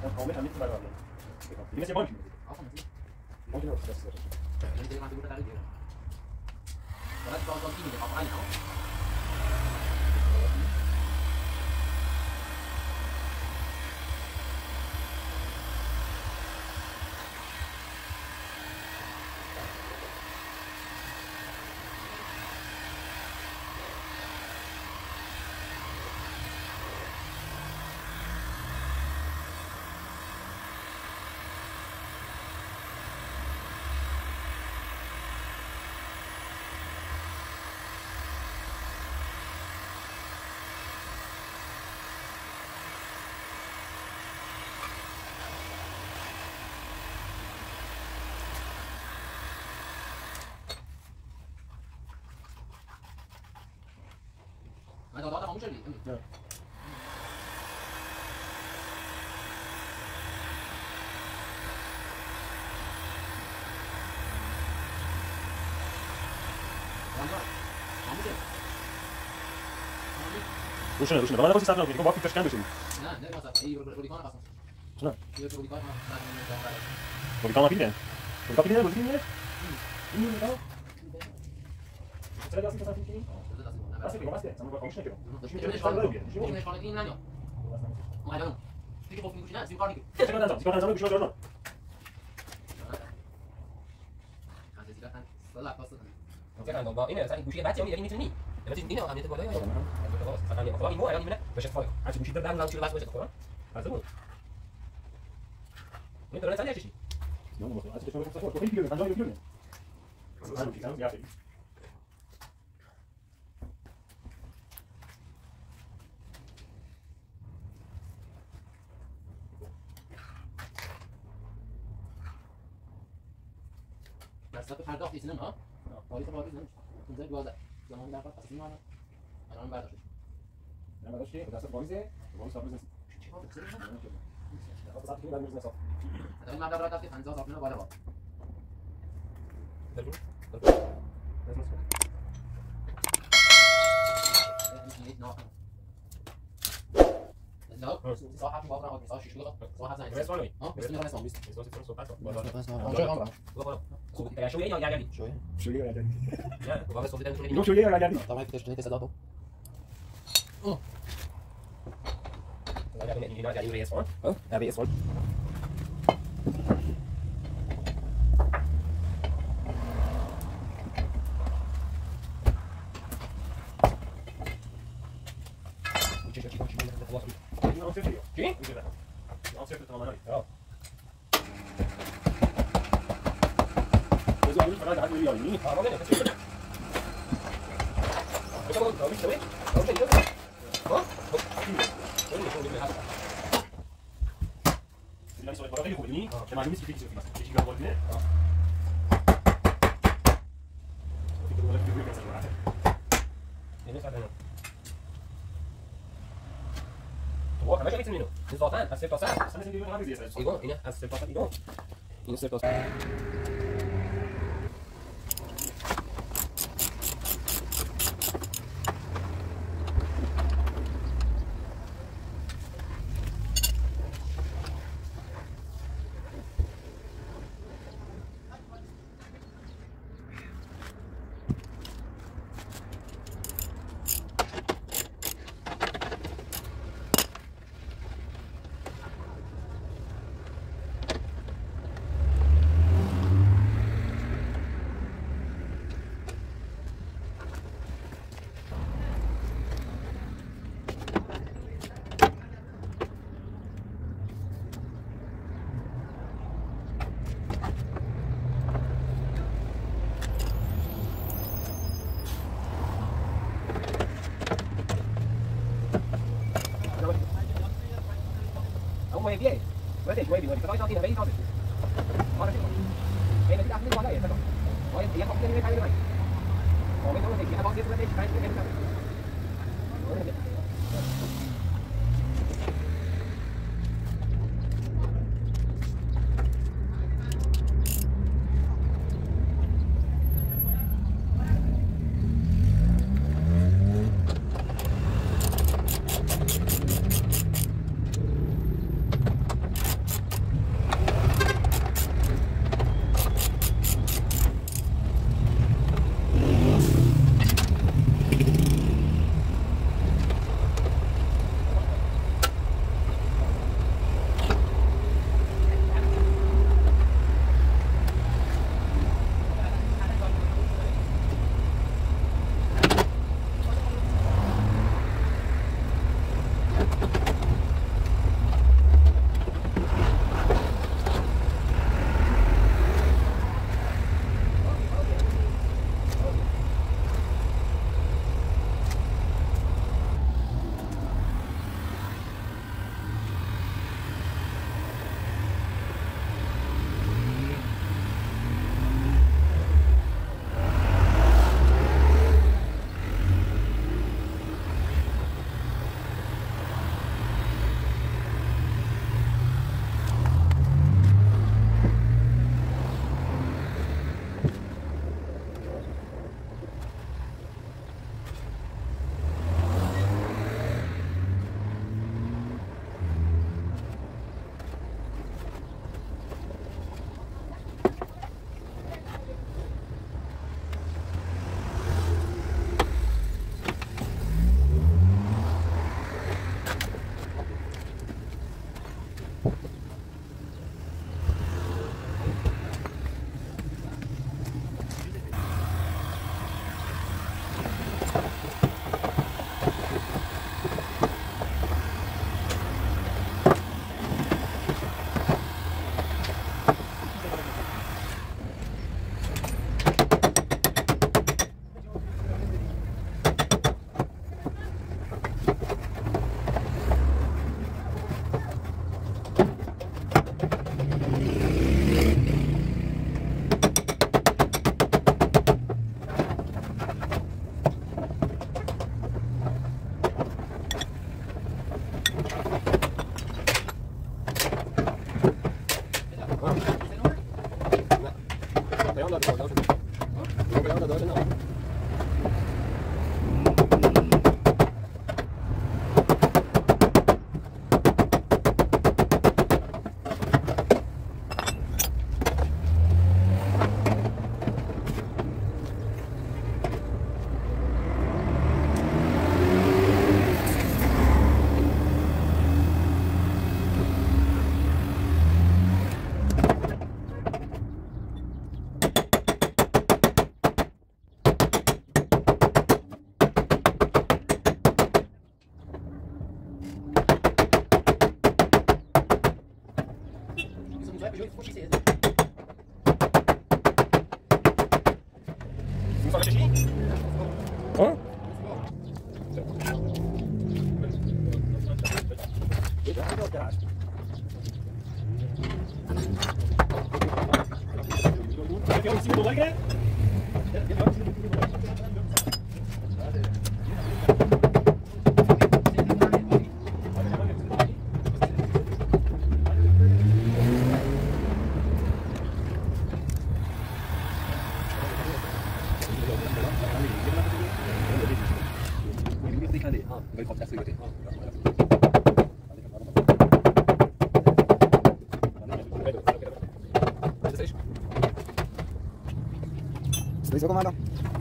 Normalmente a mim vai lá. Devia ser bom, filho. Bom de novo, se você não tem mais dúvida da ideia. Agora só um pouquinho de papai não. Mas agora vamos ali. روشنه روشنه من نباید صبر کنم با فیلترش کم بشه نه نه واسه ای رولیکان واسه نه یه رولیکان رولیکان پیده رولیکان پیده این رولیکان چرا دستی کسا فیلتری دستی دیگه واسه سامو با خاموش نکردم این نشانه این نمیاد اومدم دیگه گفت میگوشی نه زیر کار دیگه چیکار نزنم گوشو جوردن از دیگه تن سلا پاس مثلا با این مثلا گوشی بعد یعنی میتونی مثلا اینو امنیت بالا یا مثلا یه خواهی مو الان میبینه بشه فایل از گوشی دادن لانچ لاس بشه خب از اون این داره ثانیه چی نه مثلا از چه شما خیلی بیرون 50 بیرون من میگم یا مصرف پرداخت ایستن ها پالیس پالیس نمیشه 15 12 زمان در پس این الان برداشت نه برداشت که دست پالیسه پالیس صاحب نیست این مبلغ را داشت 50 صاحب بالا با لا صاحب باقرا او صاحب شغله صاحب زين بس والله اه بس من اسمه بس صوت بس شويه يا يعني شويه شويه يا جدي لا وبابا صوت ده انه شويه يا جدي طبعا كده اشتريت صداقه اه لا يعني ما يعني ريس اه ابي اسود ¿Qué? No sé qué te mandan. No. Eso a mí para dar un día ni. Ah, vale, ¿qué es? ¿Cómo lo viste, güey? ¿Lo viste? ¿Ah? لا سوري برا غير يقولني كما عندي سيتي في مصر تيجي قبل كده في كل وقت يقول كذا مرات يعني هذا هو كمان شايف منه الزوطان السيف صار انا سيدي هذا زي اساس يقول هنا السيف صار يقول هنا السيف صار quay phía với thể quay vì người ta nói cho tin là đấy cho nó là cái này đang liên quan đấy sao nói tiếng không tiếng cái này có cái chỗ thì kita có tiếng cái cái Hein? Isso, comando.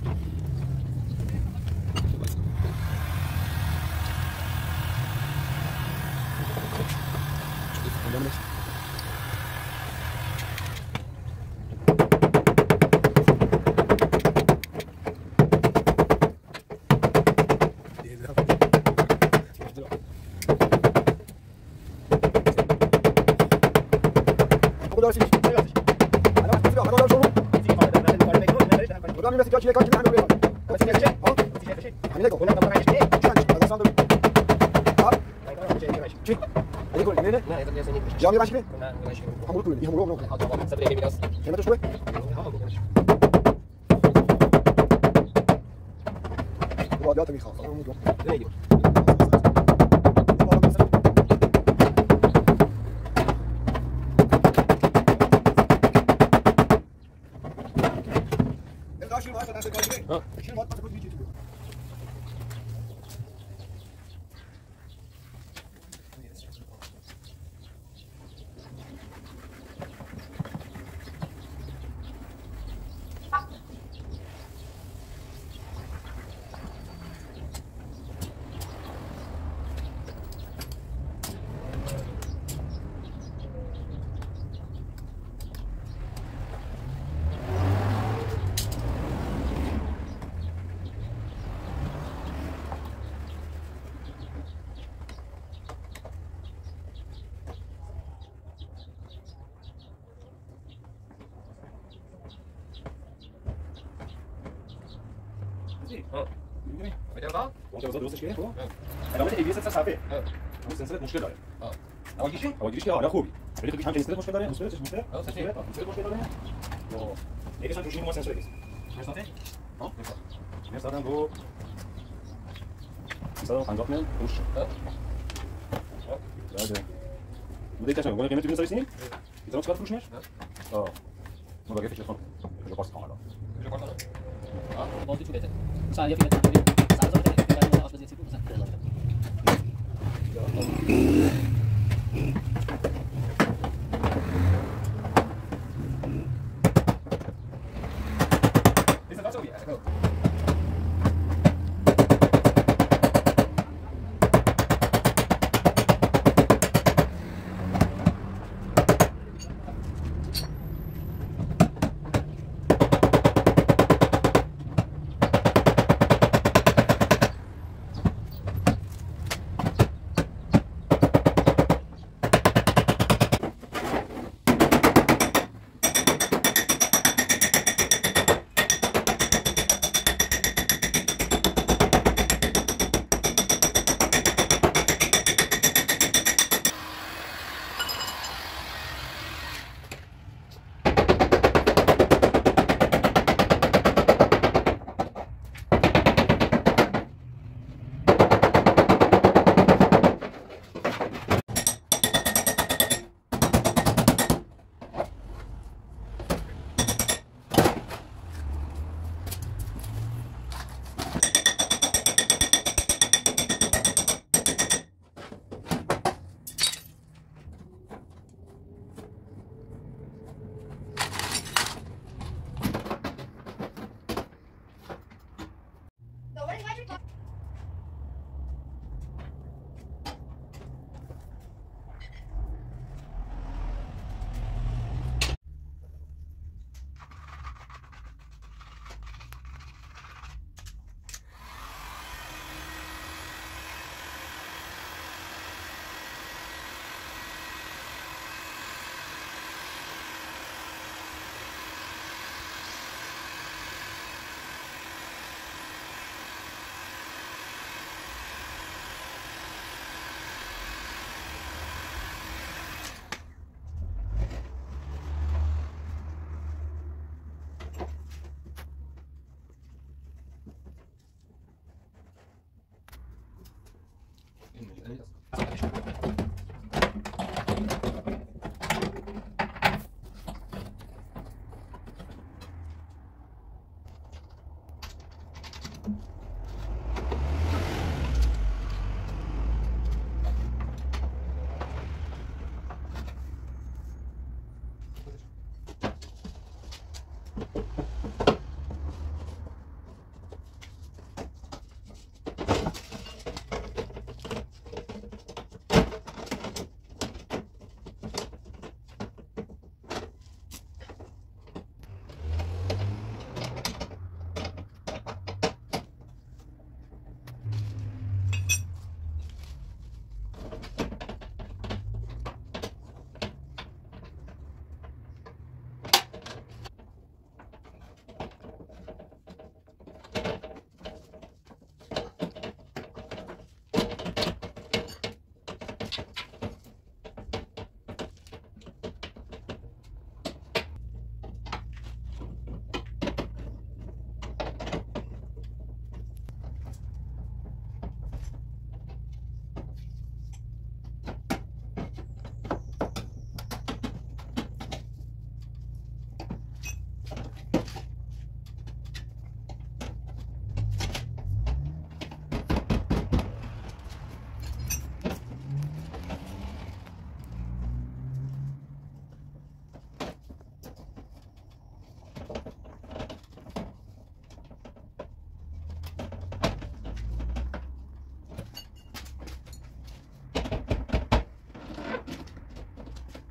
جامعه ماشي همون كله همون رو كلمه شوي واديات ميخا سلسله مشکل داره. اول آره خوبی. ولی تو هم سلسله مشکل داره، مسئله مشکل؟ سلسله مشکل داره. یکیش هم توشون ما سنسور است. مرساته؟ ها؟ مرساتم رو 350 میلیون روش. بعد بوده که چند گونه قیمتی می‌ذاریم؟ می‌ذارم چقدر فروش میشه؟ ما باید فکر کنم. کجا پاس کنم الان. کجا پاس کنم؟ بازی تو بده. مثلا یه فیلم تمرین 100,000 تا برای آشپزی تیپ مثلا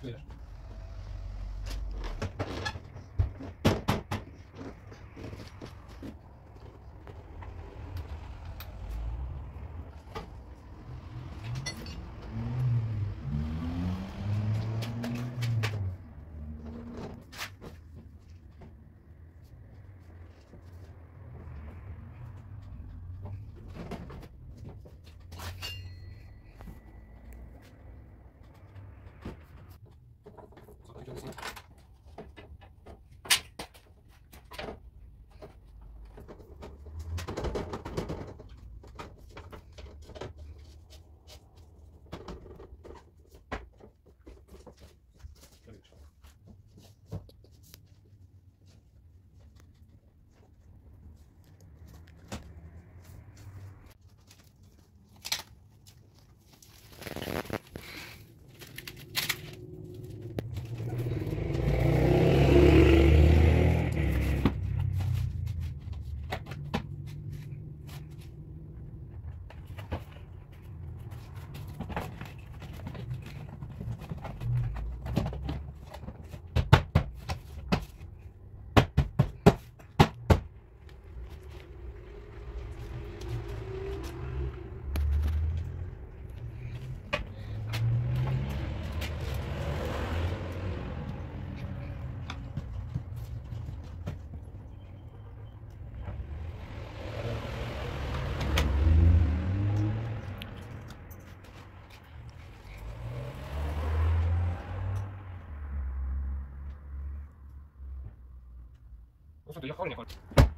Böjes. Questo devi fare